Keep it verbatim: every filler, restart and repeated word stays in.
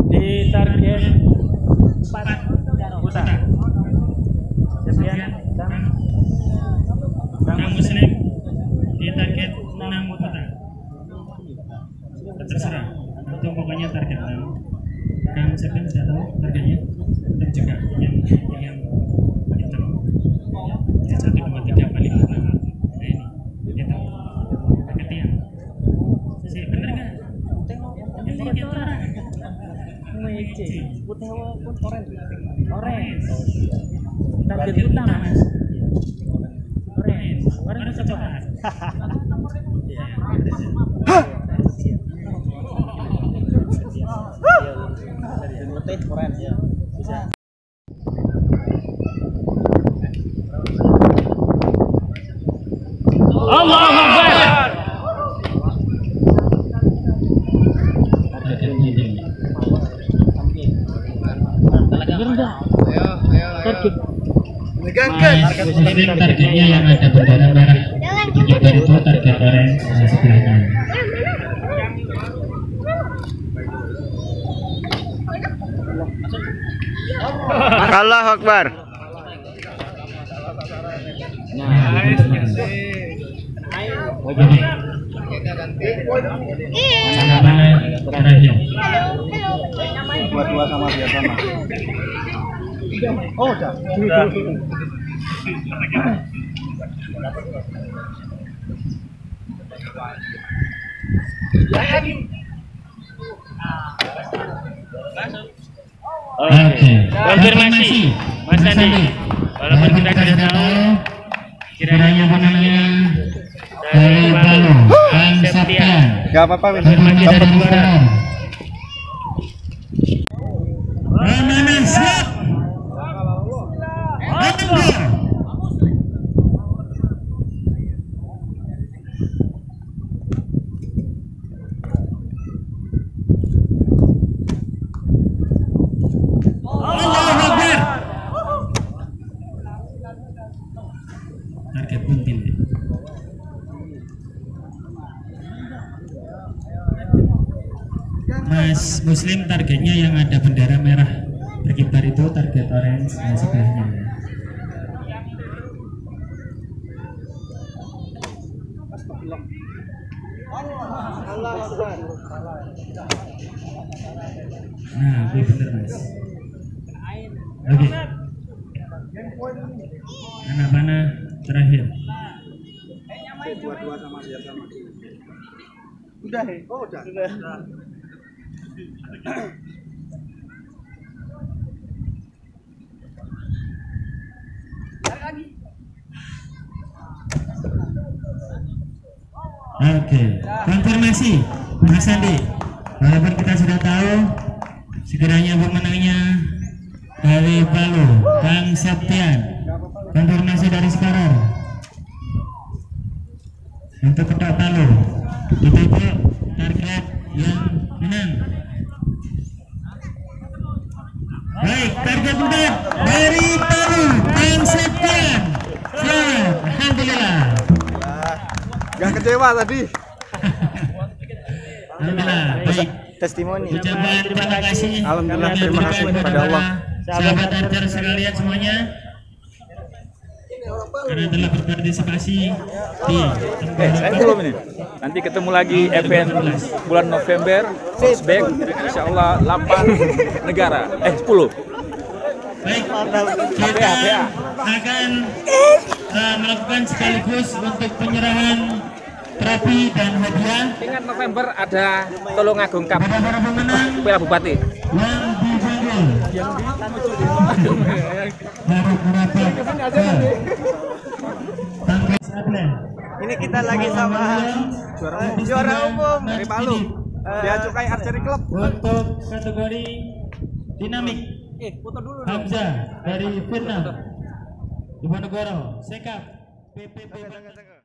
di target empat putar. Sekian dan Bang Muslim di target enam putar. Terserah, itu pokoknya target enam. Kang Sepin sudah tahu targetnya dan juga yang yang hitam ya satu dua tiga paling lima. Nah ini itu targetnya sih bener nggak? Ini kita mece putih pun orange orange target utama mas orange orange coklat. Putih orange ya bisa. Allahu Akbar. Ayo, ayo, ayo. Megangkan. Targetnya yang ada bendera merah. Ketika itu target orange sebelahnya. Allahu Akbar. Dua-dua sama dia sama. Oh, udah. Oke, konfirmasi Mas Andi. Walaupun kita sudah tahu kiranya pemenangnya dari Palu, Bang Septian. Gak apa-apa, Konfirmasi dari juara. Ramana siap. Target penting. Mas Muslim targetnya yang ada bendera merah berkibar itu target orange dan sebelahnya. Nah, ini bener mas. Oke. Anak mana terakhir? Dua-dua sama dia sama. Udah, he. Oh, udah. Sudah. Oke, konfirmasi Mas Andi. Walaupun kita sudah tahu sekiranya pemenangnya dari Palu, Bang Septian. Konfirmasi dari Sekarang untuk Kota Palu. Ditutup target yang menang. Baik, target menang dari Palu, Bang Septian. Siap, alhamdulillah. Gak kecewa tadi. Alhamdulillah. Baik. Testimoni. Ucapan terima kasih. Alhamdulillah, terima kasih kepada Allah. Sahabat Archer sekalian semuanya, karena telah berpartisipasi di Eh, saya belum ini. Nanti ketemu lagi event bulan November, Fastback, insya Allah delapan negara, eh sepuluh. Baik, kita akan uh, melakukan sekaligus untuk penyerahan trofi dan hadiah. Ingat November ada Tulungagung Cup, Pada para pemenang Piala Bupati. yang dipanggil baru berapa Bang Atlet. Ini kita lagi sama juara umum, juara umum dari Palu. Bea Cukai Archery Club. Untuk kategori dinamik, Hamzah dari Vietnam, Diponegoro, Sekap, P P P.